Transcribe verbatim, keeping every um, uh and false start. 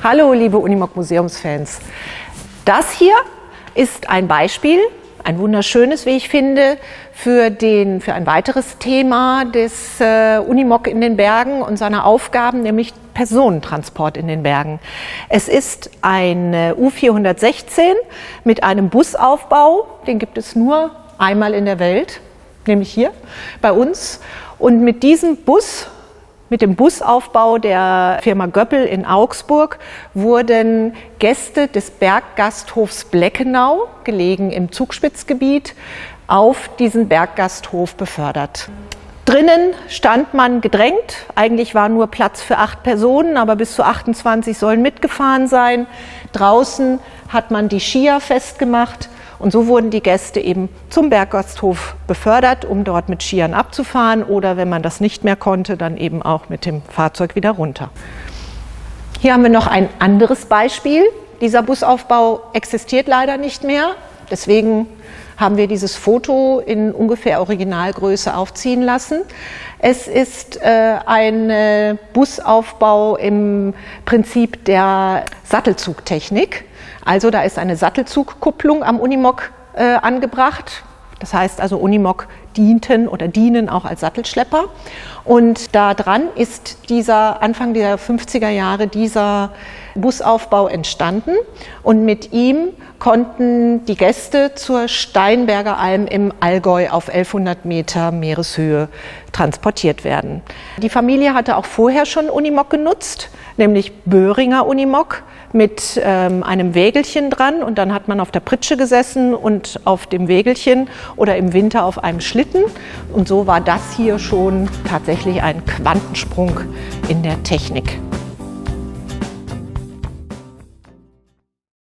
Hallo liebe Unimog Museumsfans. Das hier ist ein Beispiel, ein wunderschönes, wie ich finde, für, den, für ein weiteres Thema des äh, Unimog in den Bergen und seiner Aufgaben, nämlich Personentransport in den Bergen. Es ist ein äh, U vierhundertsechzehn mit einem Busaufbau, den gibt es nur einmal in der Welt, nämlich hier bei uns. Und mit diesem Bus, mit dem Busaufbau der Firma Göppel in Augsburg, wurden Gäste des Berggasthofs Bleckenau, gelegen im Zugspitzgebiet, auf diesen Berggasthof befördert. Drinnen stand man gedrängt, eigentlich war nur Platz für acht Personen, aber bis zu achtundzwanzig sollen mitgefahren sein. Draußen hat man die Skier festgemacht und so wurden die Gäste eben zum Berggasthof befördert, um dort mit Skiern abzufahren oder wenn man das nicht mehr konnte, dann eben auch mit dem Fahrzeug wieder runter. Hier haben wir noch ein anderes Beispiel. Dieser Busaufbau existiert leider nicht mehr, deswegen haben wir dieses Foto in ungefähr Originalgröße aufziehen lassen. Es ist äh, ein äh, Busaufbau im Prinzip der Sattelzugtechnik. Also da ist eine Sattelzugkupplung am Unimog äh, angebracht. Das heißt also Unimog dienten oder dienen auch als Sattelschlepper. Und da dran ist dieser Anfang der fünfziger Jahre dieser Busaufbau entstanden und mit ihm konnten die Gäste zur Steinberger Alm im Allgäu auf elfhundert Meter Meereshöhe transportiert werden. Die Familie hatte auch vorher schon Unimog genutzt, nämlich Böhringer Unimog mit ähm, einem Wägelchen dran und dann hat man auf der Pritsche gesessen und auf dem Wägelchen oder im Winter auf einem Schlitten und so war das hier schon tatsächlich ein Quantensprung in der Technik.